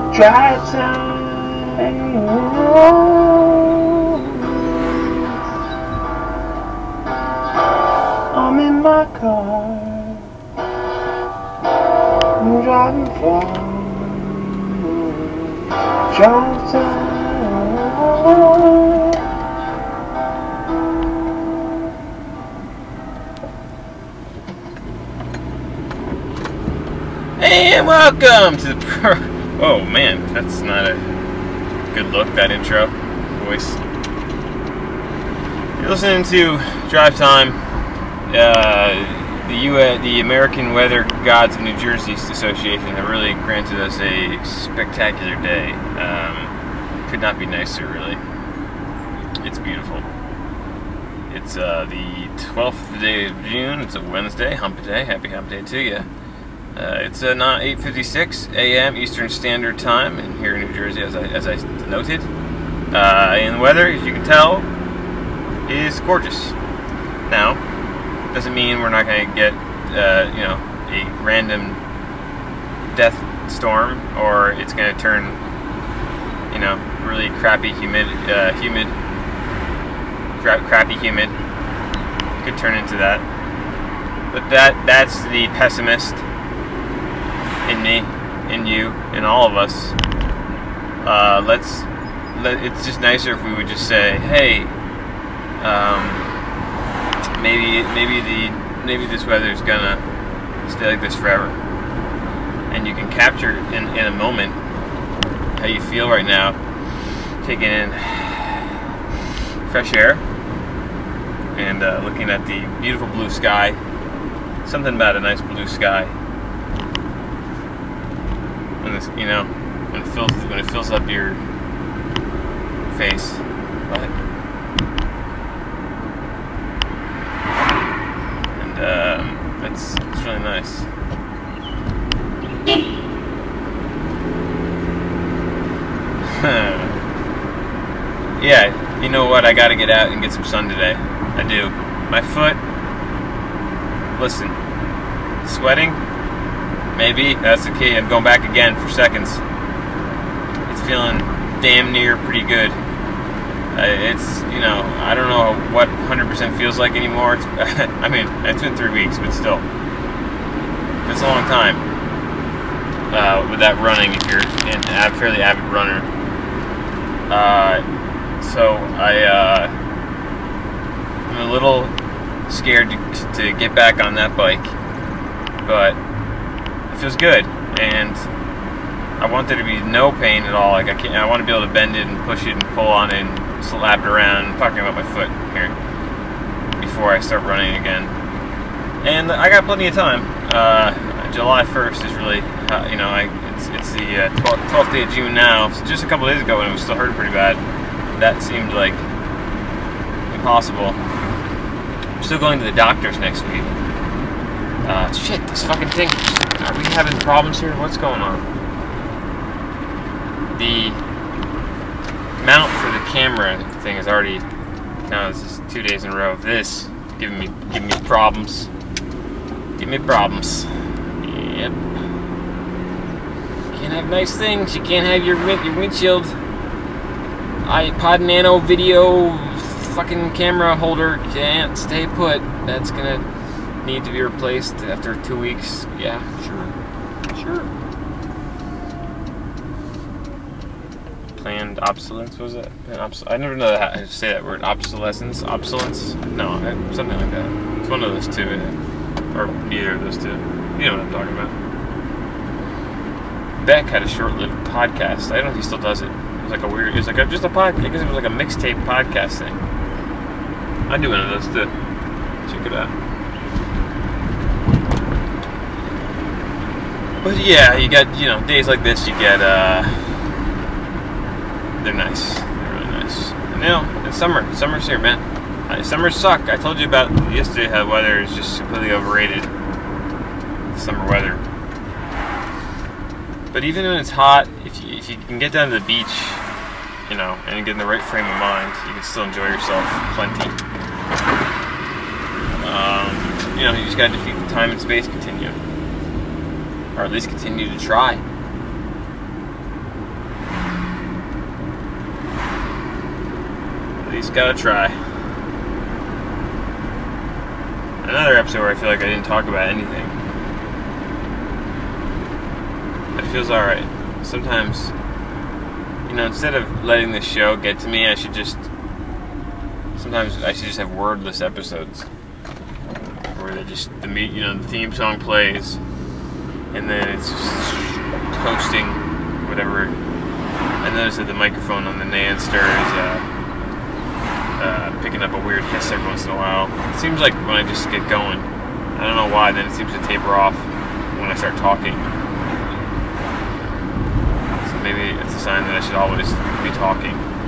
Drive time. I'm in my car. I'm driving far. Drive time. And welcome to the oh man, that's not a good look, that intro voice. You're listening to Drive Time, the American Weather Gods of New Jersey Association have really granted us a spectacular day. Could not be nicer, really. It's beautiful. It's the 12th day of June. It's a Wednesday, Hump Day. Happy Hump Day to you. It's not 8:56 a.m. Eastern Standard Time in here in New Jersey, as I noted. And the weather, as you can tell, is gorgeous. Now, doesn't mean we're not going to get a random death storm, or it's going to turn really crappy humid. Could turn into that. But that's the pessimist in me, in you, in all of us. It's just nicer if we would just say, hey, maybe this weather is gonna stay like this forever, and you can capture in a moment how you feel right now, taking in fresh air and looking at the beautiful blue sky. Something about a nice blue sky. When this, when it fills up your face. And it's really nice. Yeah, you know what? I gotta get out and get some sun today. I do. My foot. Listen, sweating. Maybe that's the key. I'm going back again for seconds. It's feeling damn near pretty good. It's, I don't know what 100% feels like anymore. It's, I mean, it's been 3 weeks, but still, it's a long time with that running. If you're a fairly avid runner, so I'm a little scared to get back on that bike, but feels good, and I want there to be no pain at all. Like I want to be able to bend it and push it and pull on it and slap it around. I'm talking about my foot here before I start running again. And I got plenty of time. July 1st is really, it's the 12th day of June now. So just a couple days ago when it was still hurting pretty bad, that seemed like impossible. I'm still going to the doctor's next week. Shit, this fucking thing. Are we having problems here? What's going on? The mount for the camera thing is already, now this is 2 days in a row of this giving me problems. Give me problems. Yep. Can't have nice things. You can't have your windshield iPod Nano video fucking camera holder can't stay put. That's gonna need to be replaced after 2 weeks. Yeah, sure. Planned obsolescence, was it? I never know how to say that word. Obsolescence? No, something like that. It's one of those two, or neither of those two. You know what I'm talking about. Beck had a short-lived podcast. I don't know if he still does it. It was like a weird, just a podcast. I guess it was like a mixtape podcast thing. I do one of those too. Check it out. But yeah, you got, days like this, you get, they're nice. They're really nice. And it's summer. Summer's here, man. Summers suck. I told you about yesterday how weather is just completely overrated. Summer weather. But even when it's hot, if you can get down to the beach, and get in the right frame of mind, you can still enjoy yourself plenty. You just gotta defeat the time and space continuum. Or at least continue to try. least gotta try. Another episode where I feel like I didn't talk about anything. It feels alright. Sometimes, you know, instead of letting the show get to me, sometimes I should just have wordless episodes. Where they just, the theme song plays, and then it's just hosting whatever. I noticed that the microphone on the Nanster is picking up a weird hiss every once in a while. It seems like when I just get going, I don't know why, then it seems to taper off when I start talking. So maybe it's a sign that I should always be talking.